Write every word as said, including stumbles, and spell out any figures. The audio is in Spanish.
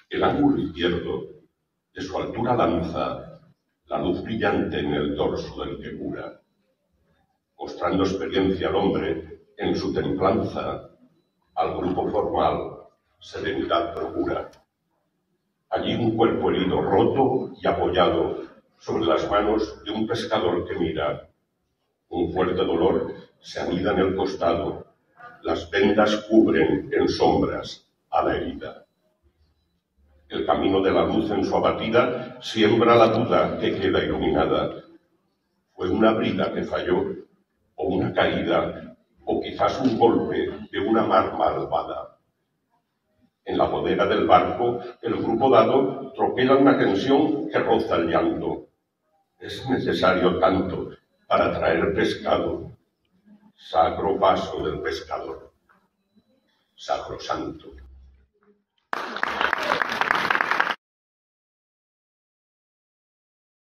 El ángulo izquierdo de su altura lanza la luz brillante en el dorso del que cura, mostrando experiencia al hombre en su templanza, al grupo formal serenidad procura. Allí un cuerpo herido, roto y apoyado sobre las manos de un pescador que mira. Un fuerte dolor se anida en el costado, las vendas cubren en sombras a la herida. El camino de la luz en su abatida siembra la duda que queda iluminada. ¿Fue una brida que falló, o una caída, o quizás un golpe de una mar malvada? En la bodega del barco, el grupo dado tropela una tensión que roza el llanto. Es necesario tanto para traer pescado. Sacro paso del pescador. Sacrosanto.